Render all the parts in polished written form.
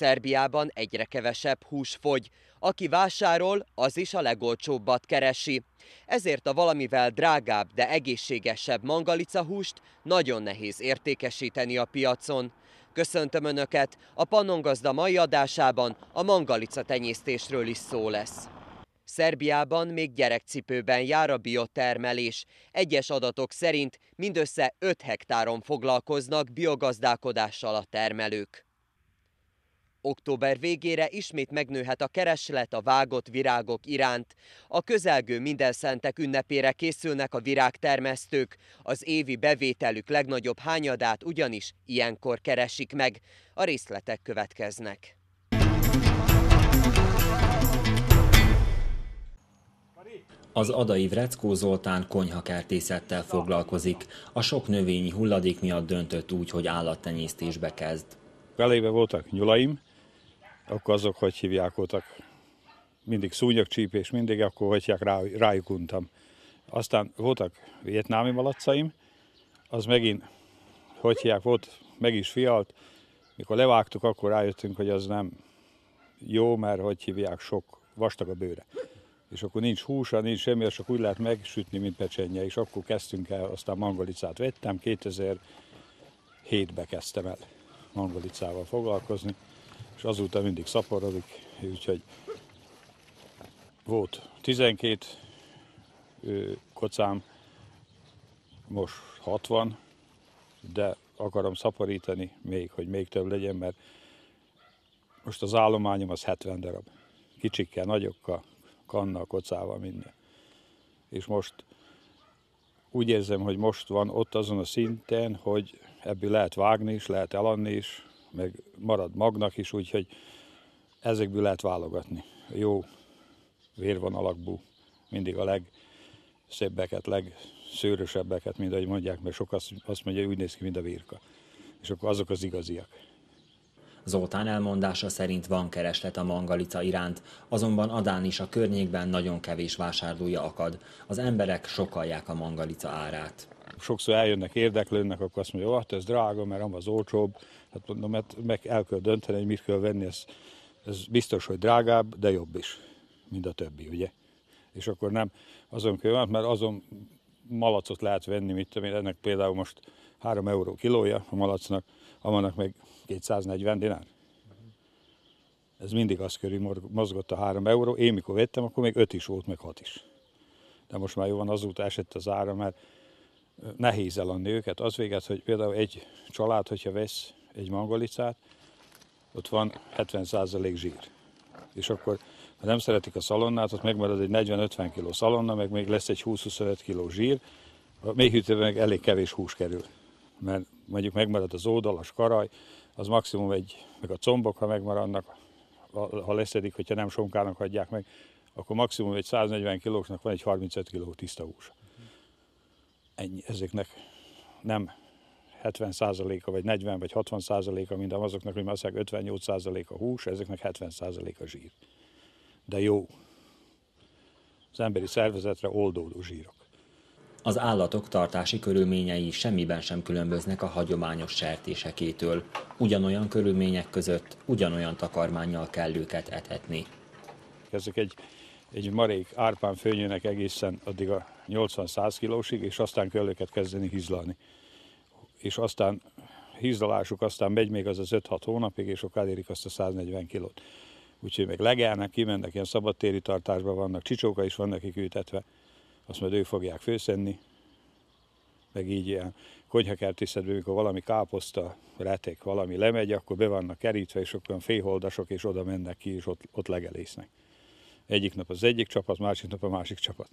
Szerbiában egyre kevesebb hús fogy. Aki vásárol, az is a legolcsóbbat keresi. Ezért a valamivel drágább, de egészségesebb mangalicahúst nagyon nehéz értékesíteni a piacon. Köszöntöm Önöket! A Pannongazda mai adásában a mangalica tenyésztésről is szó lesz. Szerbiában még gyerekcipőben jár a biotermelés. Egyes adatok szerint mindössze 5 hektáron foglalkoznak biogazdálkodással a termelők. Október végére ismét megnőhet a kereslet a vágott virágok iránt. A közelgő Mindenszentek ünnepére készülnek a virágtermesztők. Az évi bevételük legnagyobb hányadát ugyanis ilyenkor keresik meg. A részletek következnek. Az adai Vreckó Zoltán konyhakertészettel foglalkozik. A sok növényi hulladék miatt döntött úgy, hogy állattenyésztésbe kezd. Elébe voltak nyulaim, akkor azok, hogy hívják, voltak mindig szúnyogcsípés, mindig akkor, hogy hívják, rájuk untam. Aztán voltak vietnámi malacaim, az megint, hogy hívják, volt, meg is fialt. Mikor levágtuk, akkor rájöttünk, hogy az nem jó, mert hogy hívják, sok vastag a bőre. És akkor nincs húsa, nincs semmi, csak úgy lehet megsütni, mint pecsenye. És akkor kezdtünk el, aztán mangalicát vettem, 2007-ben kezdtem el mangalicával foglalkozni, és azóta mindig szaporodik, úgyhogy volt 12 kocám, most 60, de akarom szaporítani még, hogy még több legyen, mert most az állományom az 70 darab. Kicsikkel, nagyokkal, kannal, kocával, minden. És most úgy érzem, hogy most van ott azon a szinten, hogy ebből lehet vágni is, lehet eladni is, meg marad magnak is, úgyhogy ezekből lehet válogatni. Jó vérvonalakból, mindig a legszebbeket, legszőrösebbeket, mint ahogy mondják, mert sok azt mondja, hogy úgy néz ki, mint a virka. És akkor azok az igaziak. Zoltán elmondása szerint van kereslet a mangalica iránt, azonban Adán is a környékben nagyon kevés vásárlója akad. Az emberek sokkalják a mangalica árát. Sokszor eljönnek, érdeklődnek, akkor azt mondja, hogy ez drága, mert az olcsóbb. Hát mondom, mert meg el kell dönteni, hogy mit kell venni. Ez biztos, hogy drágább, de jobb is, mint a többi, ugye? És akkor nem azon kell, mert azon malacot lehet venni, mit tudom én, ennek például most 3 euró kilója a malacnak, amannak meg 240 dinár. Ez mindig az körül mozgott a 3 euró. Én mikor vettem, akkor még 5 is volt, meg 6 is. De most már jó van, azóta esett az ára, mert nehéz eladni őket. Az véget, hogy például egy család, hogyha vesz egy mangalicát, ott van 70% zsír. És akkor, ha nem szeretik a szalonnát, ott megmarad egy 40-50 kg szalonna, meg még lesz egy 20-25 kg zsír, a mélyhűtőben meg elég kevés hús kerül. Mert mondjuk megmarad az oldal, a skaraj, az maximum meg a combok, ha megmaradnak, ha leszedik, hogyha nem sonkának hagyják meg, akkor maximum egy 140 kilósnak van egy 35 kg tiszta hús. Ennyi. Ezeknek nem 70%-a, vagy 40, vagy 60%-a, mint azoknak, hogy azt 58% a hús, ezeknek 70% a zsír. De jó. Az emberi szervezetre oldódó zsírok. Az állatok tartási körülményei semmiben sem különböznek a hagyományos sertésekétől. Ugyanolyan körülmények között, ugyanolyan takarmánnyal kell őket etetni. Ezek egy marék árpán főnyőnek egészen addig a 80-100 kilósig, és aztán kell őket kezdeni hízlalni. És aztán hízlalásuk aztán megy még az 5-6 hónapig, és akkor elérik azt a 140 kilót. Úgyhogy meg legelnek, kimennek, ilyen szabadtéri tartásban vannak, csicsóka is van nekik ültetve, azt majd ők fogják főszenni, meg így ilyen konyhakertészetben, amikor valami káposzta, retek, valami lemegy, akkor be vannak kerítve, és akkor féholdasok, és oda mennek ki, és ott legelésznek. Egyik nap az egyik csapat, másik nap a másik csapat.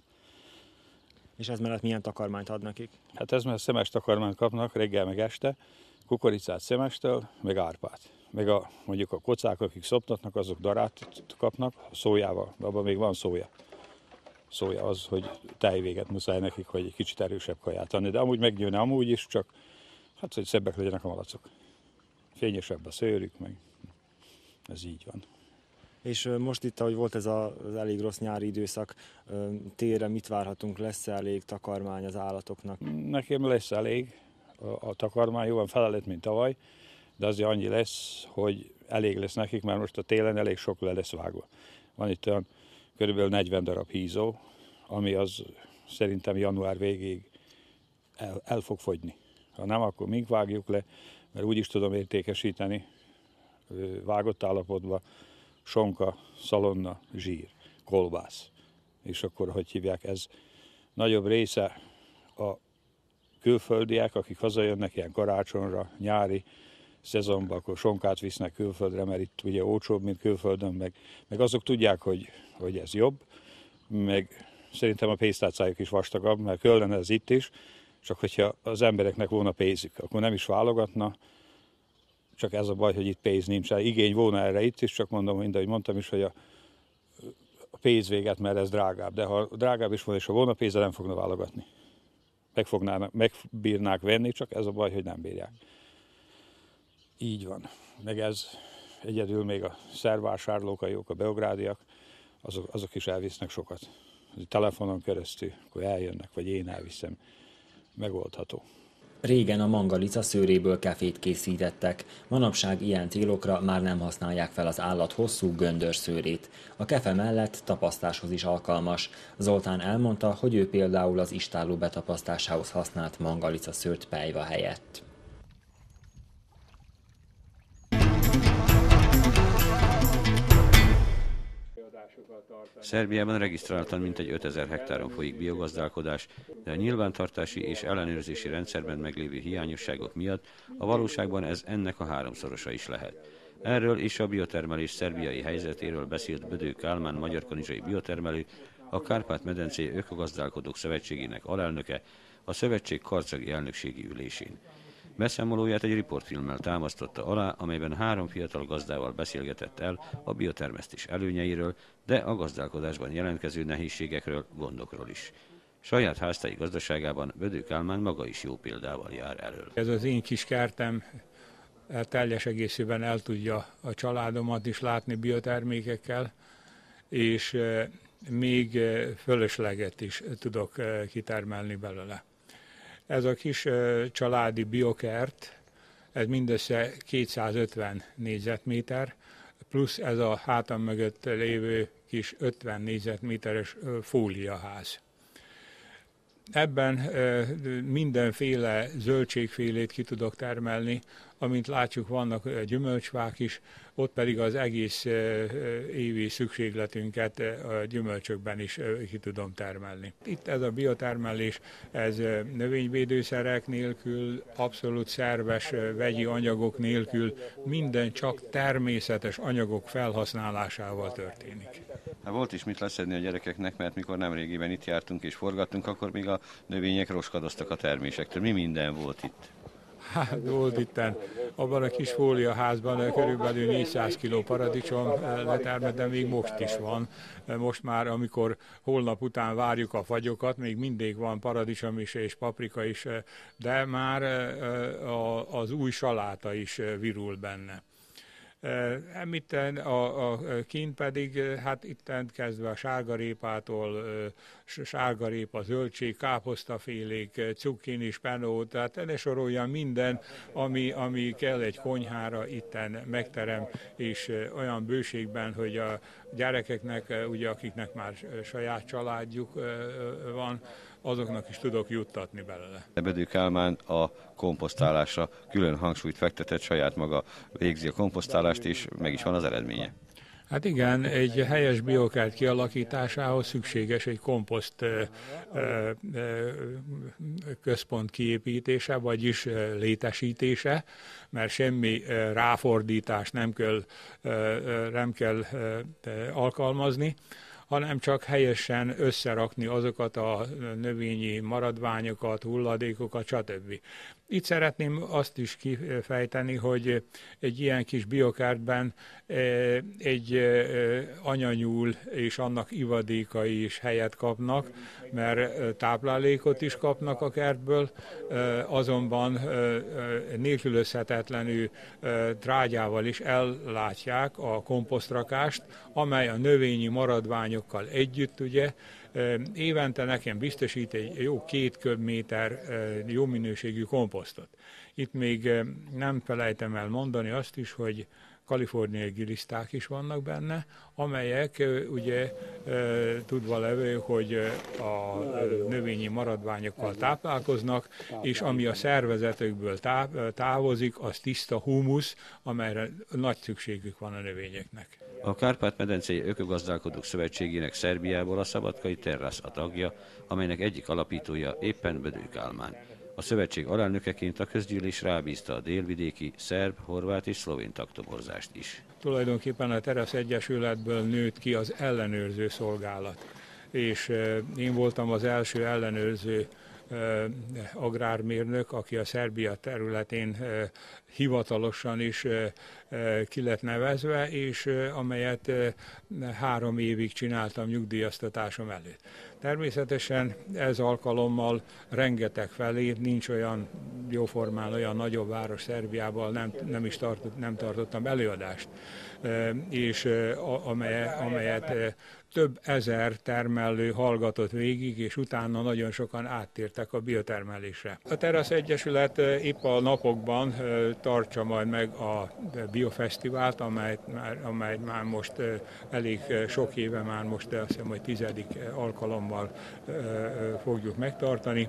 És ez mellett milyen takarmányt ad nekik? Hát ez mellett szemes takarmányt kapnak reggel meg este, kukoricát szemestől, meg árpát. Meg mondjuk a kocák, akik szoptatnak, azok darát kapnak, szójával, abban még van szója. Szója az, hogy tejvéget muszáj nekik, hogy egy kicsit erősebb kaját adni, de amúgy megnőne amúgy is, csak hát, hogy szebbek legyenek a malacok. Fényesebb a szőrük, meg ez így van. És most itt, ahogy volt ez az elég rossz nyári időszak, térre mit várhatunk? Lesz elég takarmány az állatoknak? Nekem lesz elég a takarmány, jóval felelőtt, mint tavaly, de azért annyi lesz, hogy elég lesz nekik, mert most a télen elég sok le lesz vágva. Van itt olyan körülbelül 40 darab hízó, ami az szerintem január végéig el fog fogyni. Ha nem, akkor mink vágjuk le, mert úgy is tudom értékesíteni vágott állapotban sonka, szalonna, zsír, kolbász. És akkor, hogy hívják, ez nagyobb része a külföldiek, akik hazajönnek ilyen karácsonyra, nyári szezonban, akkor sonkát visznek külföldre, mert itt ugye olcsóbb, mint külföldön, meg azok tudják, hogy ez jobb, meg szerintem a pénztárcájuk is vastagabb, mert Köln ez itt is, csak hogyha az embereknek volna pénzük, akkor nem is válogatna, csak ez a baj, hogy itt pénz nincs. Igény volna erre itt is, csak mondom, ahogy mondtam is, hogy a pénz véget, mert ez drágább. De ha drágább is volna, és ha volna pénz, nem fogna válogatni. Megbírnák venni, csak ez a baj, hogy nem bírják. Így van. Meg ez egyedül még a szervásárlók, a beográdiak, azok is elvisznek sokat. Telefonon keresztül, akkor eljönnek, vagy én elviszem. Megoldható. Régen a mangalica szőréből kefét készítettek, manapság ilyen célokra már nem használják fel az állat hosszú göndör szőrét. A kefe mellett tapasztáshoz is alkalmas. Zoltán elmondta, hogy ő például az istálló betapasztásához használt mangalica szőrt pelyva helyett. Szerbiában regisztráltan mintegy 5000 hektáron folyik biogazdálkodás, de a nyilvántartási és ellenőrzési rendszerben meglévő hiányosságok miatt a valóságban ez ennek a háromszorosa is lehet. Erről és a biotermelés szerbiai helyzetéről beszélt Bödő Kálmán magyarkanizsai biotermelő, a Kárpát-medencei Ökogazdálkodók Szövetségének alelnöke a szövetség karcagi elnökségi ülésén. Beszámolóját egy riportfilmmel támasztotta alá, amelyben 3 fiatal gazdával beszélgetett el a biotermesztés előnyeiről, de a gazdálkodásban jelentkező nehézségekről, gondokról is. Saját háztai gazdaságában Bödő Kálmán maga is jó példával jár elől. Ez az én kis kertem teljes egészében el tudja a családomat is látni biotermékekkel, és még fölösleget is tudok kitermelni belőle. Ez a kis családi biokert, ez mindössze 250 négyzetméter, plusz ez a hátam mögött lévő kis 50 négyzetméteres fóliaház. Ebben mindenféle zöldségfélét ki tudok termelni, amint látjuk, vannak gyümölcsfák is, ott pedig az egész évi szükségletünket a gyümölcsökben is ki tudom termelni. Itt ez a biotermelés, ez növényvédőszerek nélkül, abszolút szerves vegyi anyagok nélkül, minden csak természetes anyagok felhasználásával történik. Hát volt is mit leszedni a gyerekeknek, mert mikor nemrégiben itt jártunk és forgattunk, akkor még a növények roskadoztak a termésektől. Mi minden volt itt? Hát volt itten, abban a kis fóliaházban körülbelül 400 kg paradicsom letermett, de még most is van. Most már, amikor holnap után várjuk a fagyokat, még mindig van paradicsom is és paprika is, de már az új saláta is virul benne. Emitten a kint pedig, hát itten kezdve a sárgarépától, sárgarépa, zöldség, káposztafélék, cukkini, spenó, tehát ne soroljam minden, ami kell egy konyhára, itten megterem, és olyan bőségben, hogy a gyerekeknek, ugye akiknek már saját családjuk van, azoknak is tudok juttatni belőle. Bödő Kálmán a komposztálásra külön hangsúlyt fektetett, saját maga végzi a komposztálást, és meg is van az eredménye. Hát igen, egy helyes biokert kialakításához szükséges egy komposzt központ kiépítése, vagyis létesítése, mert semmi ráfordítást nem kell alkalmazni, hanem csak helyesen összerakni azokat a növényi maradványokat, hulladékokat, stb. Itt szeretném azt is kifejteni, hogy egy ilyen kis biokertben egy anyanyúl és annak ivadékai is helyet kapnak, mert táplálékot is kapnak a kertből, azonban nélkülözhetetlenül trágyával is ellátják a komposztrakást, amely a növényi maradványokkal együtt ugye évente nekem biztosít egy jó 2 köbméter jó minőségű komposztot. Itt még nem felejtem el mondani azt is, hogy kaliforniai giliszták is vannak benne, amelyek ugye tudva levő, hogy a növényi maradványokkal táplálkoznak, és ami a szervezetükből távozik, az tiszta humusz, amelyre nagy szükségük van a növényeknek. A Kárpát-medencei Ökogazdálkodók Szövetségének Szerbiából a Szabadkai Terrasz a tagja, amelynek egyik alapítója éppen Bödő Kálmán. A szövetség alelnökeként a közgyűlés rábízta a délvidéki szerb, horvát és szlovén taktoborzást is. Tulajdonképpen a Terasz Egyesületből nőtt ki az ellenőrző szolgálat, és én voltam az első ellenőrző agrármérnök, aki a Szerbia területén hivatalosan is ki lett nevezve, és amelyet 3 évig csináltam nyugdíjaztatásom előtt. Természetesen ez alkalommal rengeteg felé, nincs olyan jóformán olyan nagyobb város Szerbiában, nem tartottam előadást, és amelyet több ezer termelő hallgatott végig, és utána nagyon sokan áttértek a biotermelésre. A Terasz Egyesület épp a napokban tartsa majd meg a biofesztivált, amely már most elég sok éve, már most azt hiszem, hogy 10. alkalommal fogjuk megtartani,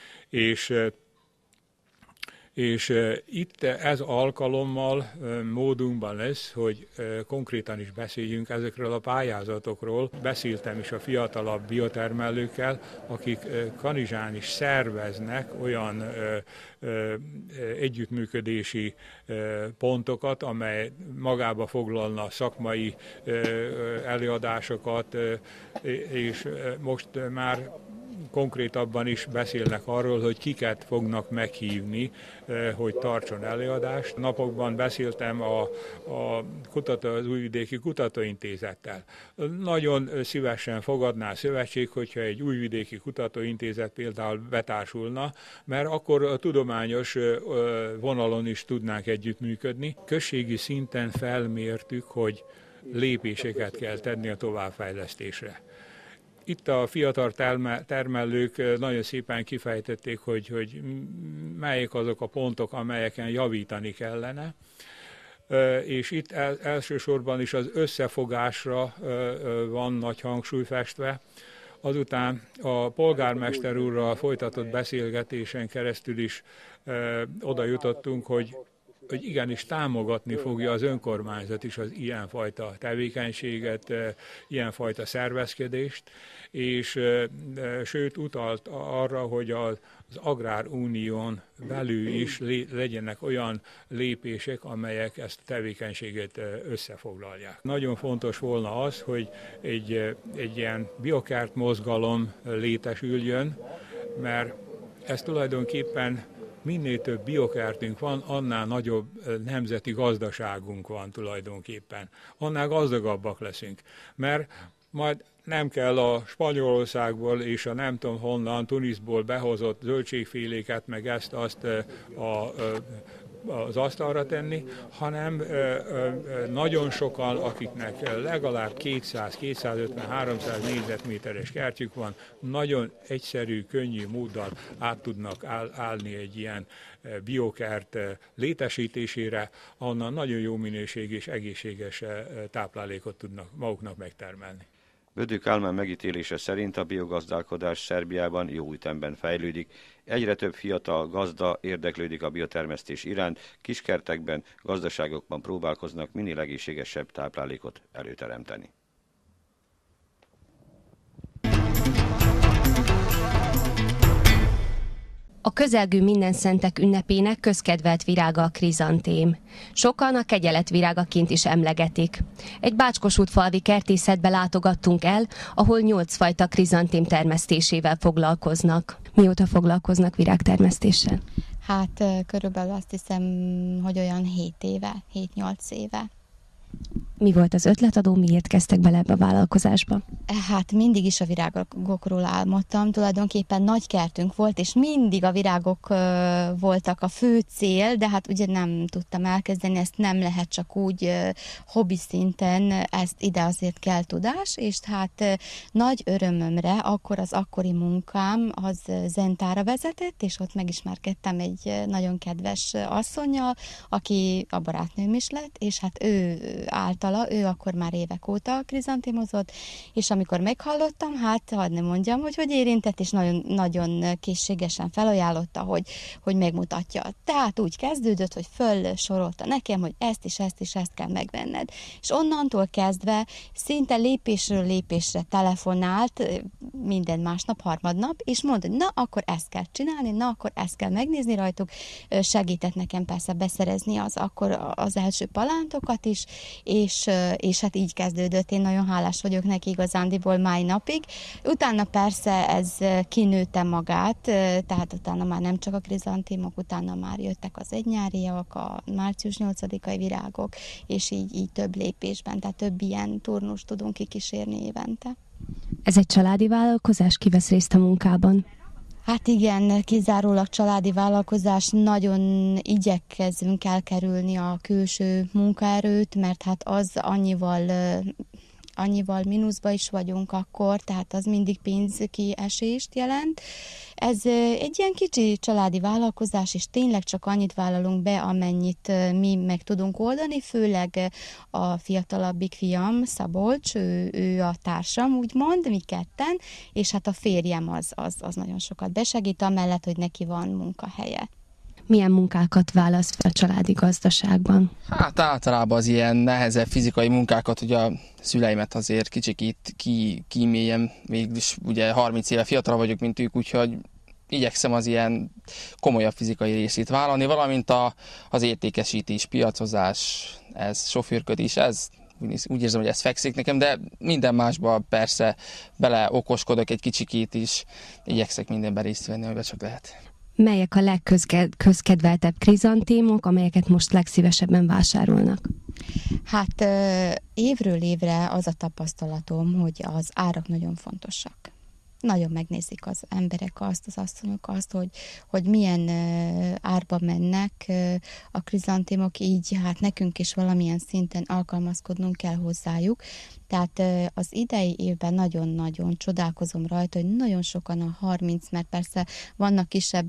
és itt ez alkalommal módunkban lesz, hogy konkrétan is beszéljünk ezekről a pályázatokról. Beszéltem is a fiatalabb biotermelőkkel, akik Kanizsán is szerveznek olyan együttműködési pontokat, amely magába foglalna szakmai előadásokat, és most már konkrétabban is beszélnek arról, hogy kiket fognak meghívni, hogy tartson előadást. Napokban beszéltem az Újvidéki Kutatóintézettel. Nagyon szívesen fogadná a szövetség, hogyha egy Újvidéki Kutatóintézet például betársulna, mert akkor a tudományos vonalon is tudnánk együttműködni. Községi szinten felmértük, hogy lépéseket kell tenni a továbbfejlesztésre. Itt a fiatal termelők nagyon szépen kifejtették, hogy melyek azok a pontok, amelyeken javítani kellene, és itt elsősorban is az összefogásra van nagy hangsúly festve. Azután a polgármester úrral folytatott beszélgetésen keresztül is oda jutottunk, hogy igenis támogatni fogja az önkormányzat is az ilyenfajta tevékenységet, ilyenfajta szervezkedést, és sőt utalt arra, hogy az Agrárunión belül is legyenek olyan lépések, amelyek ezt a tevékenységet összefoglalják. Nagyon fontos volna az, hogy egy ilyen biokert mozgalom létesüljön, mert ez tulajdonképpen minél több biokertünk van, annál nagyobb nemzeti gazdaságunk van tulajdonképpen. Annál gazdagabbak leszünk, mert majd nem kell a Spanyolországból és a nem tudom honnan, Tuniszból behozott zöldségféléket, meg ezt-azt az asztalra tenni, hanem nagyon sokan, akiknek legalább 200, 250, 300 négyzetméteres kertjük van, nagyon egyszerű, könnyű móddal át tudnak állni egy ilyen biokert létesítésére, ahonnan nagyon jó minőségű és egészséges táplálékot tudnak maguknak megtermelni. Bödő Kálmán megítélése szerint a biogazdálkodás Szerbiában jó ütemben fejlődik. Egyre több fiatal gazda érdeklődik a biotermesztés iránt, kiskertekben, gazdaságokban próbálkoznak minél egészségesebb táplálékot előteremteni. A közelgő Mindenszentek ünnepének közkedvelt virága a krizantém. Sokan a kegyeletvirágaként is emlegetik. Egy bácskosútfalvi kertészetbe látogattunk el, ahol 8 fajta krizantém termesztésével foglalkoznak. Mióta foglalkoznak virágtermesztéssel? Hát körülbelül azt hiszem, hogy olyan 7 éve, 7-8 éve. Mi volt az ötletadó, miért kezdtek bele ebbe a vállalkozásba? Hát mindig is a virágokról álmodtam, tulajdonképpen nagy kertünk volt, és mindig a virágok voltak a fő cél, de hát ugye nem tudtam elkezdeni, ezt nem lehet csak úgy hobbi szinten, ezt ide azért kell tudás, és hát nagy örömömre akkor az akkori munkám az Zentára vezetett, és ott megismerkedtem egy nagyon kedves asszonnyal, aki a barátnőm is lett, és hát ő akkor már évek óta krizantémozott, és amikor meghallottam, hát hadd ne mondjam, hogy érintett, és nagyon, nagyon készségesen felajánlotta, hogy megmutatja. Tehát úgy kezdődött, hogy fölsorolta nekem, hogy ezt és ezt és ezt kell megvenned. És onnantól kezdve szinte lépésről lépésre telefonált minden másnap, harmadnap, és mondta, hogy na, akkor ezt kell csinálni, na, akkor ezt kell megnézni rajtuk. Segített nekem persze beszerezni akkor az első palántokat is, és hát így kezdődött. Én nagyon hálás vagyok neki igazándiból mai napig. Utána persze ez kinőtte magát, tehát utána már nem csak a krizantémok, utána már jöttek az egynyáriak, a március 8-ai virágok, és így több lépésben, tehát több ilyen turnust tudunk kikísérni évente. Ez egy családi vállalkozás, ki vesz részt a munkában? Hát igen, kizárólag családi vállalkozás, nagyon igyekezünk elkerülni a külső munkaerőt, mert hát az annyival mínuszba is vagyunk akkor, tehát az mindig pénzkiesést jelent. Ez egy ilyen kicsi családi vállalkozás, és tényleg csak annyit vállalunk be, amennyit mi meg tudunk oldani, főleg a fiatalabbik fiam, Szabolcs, ő a társam, úgymond, mi ketten, és hát a férjem az nagyon sokat besegít, amellett, hogy neki van munkahelye. Milyen munkákat válasz fel a családi gazdaságban? Hát általában az ilyen nehezebb fizikai munkákat, ugye a szüleimet azért kicsikét kíméljem, végülis ugye 30 éve fiatalabb vagyok, mint ők, úgyhogy igyekszem az ilyen komolyabb fizikai részét vállalni, valamint az értékesítés, piacozás, ez sofőrködés, ez úgy érzem, hogy ez fekszik nekem, de minden másba persze bele okoskodok egy kicsikét is, igyekszek mindenben részt venni, amiben csak lehet. Melyek a legközkedveltebb krizantémok, amelyeket most legszívesebben vásárolnak? Hát évről évre az a tapasztalatom, hogy az árak nagyon fontosak. Nagyon megnézik az emberek azt, az asszonyok azt, hogy milyen árba mennek a krizantémok, így hát nekünk is valamilyen szinten alkalmazkodnunk kell hozzájuk. Tehát az idei évben nagyon-nagyon csodálkozom rajta, hogy nagyon sokan a 30, mert persze vannak kisebb,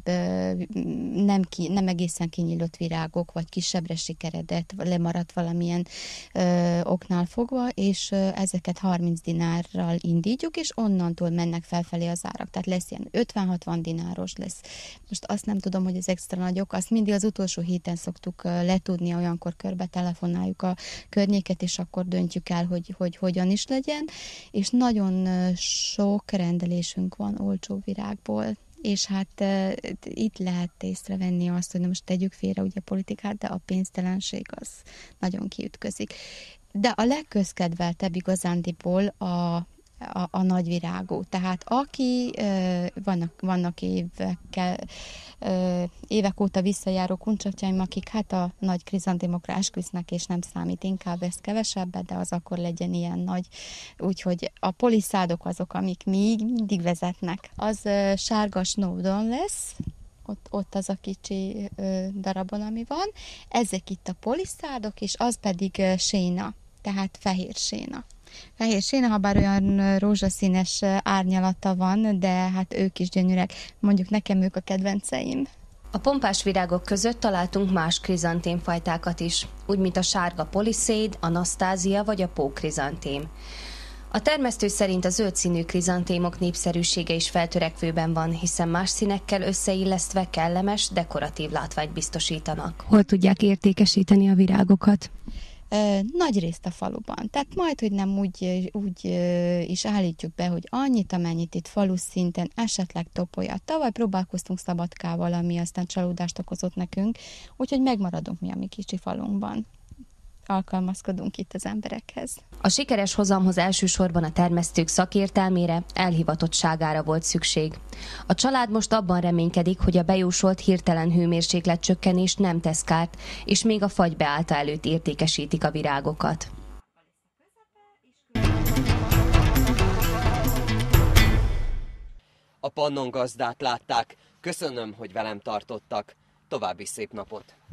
nem egészen kinyílott virágok, vagy kisebbre sikeredett, lemaradt valamilyen oknál fogva, és ezeket 30 dinárral indítjuk, és onnantól mennek felfelé az árak. Tehát lesz ilyen 50-60 dináros lesz. Most azt nem tudom, hogy ez extra nagyok, azt mindig az utolsó héten szoktuk letudni, olyankor körbe telefonáljuk a környéket, és akkor döntjük el, hogy hogyan is legyen, és nagyon sok rendelésünk van olcsó virágból, és hát itt lehet észrevenni azt, hogy most tegyük félre ugye a politikát, de a pénztelenség az nagyon kiütközik. De a legközkedveltebb igazándiból a nagyvirágú. Tehát aki, vannak évek óta visszajáró kuncsotjaim, akik hát a nagy krizantémokra esküsznek, és nem számít, inkább ez kevesebbet, de az akkor legyen ilyen nagy. Úgyhogy a poliszádok azok, amik még mindig vezetnek. Az sárga Snowdon lesz, ott az a kicsi darabon, ami van. Ezek itt a poliszádok, és az pedig séna, tehát fehér séna. Fehér séna, ha bár olyan rózsaszínes árnyalata van, de hát ők is gyönyörűek. Mondjuk nekem ők a kedvenceim. A pompás virágok között találtunk más krizantémfajtákat is, úgy mint a sárga poliszéd, Anasztázia vagy a pókrizantém. A termesztő szerint a zöld színű krizantémok népszerűsége is feltörekvőben van, hiszen más színekkel összeillesztve kellemes, dekoratív látványt biztosítanak. Hol tudják értékesíteni a virágokat? Nagy részt a faluban. Tehát majd, hogy nem úgy is állítjuk be, hogy annyit, amennyit itt falu szinten, esetleg Topolyat. Tavaly próbálkoztunk Szabadkával, ami aztán csalódást okozott nekünk, úgyhogy megmaradunk mi a mi kicsi falunkban. Alkalmazkodunk itt az emberekhez. A sikeres hozamhoz elsősorban a termesztők szakértelmére, elhivatottságára volt szükség. A család most abban reménykedik, hogy a bejósolt hirtelen hőmérséklet csökkenés nem tesz kárt, és még a fagybeállta előtt értékesítik a virágokat. a Pannon gazdát látták. Köszönöm, hogy velem tartottak. További szép napot!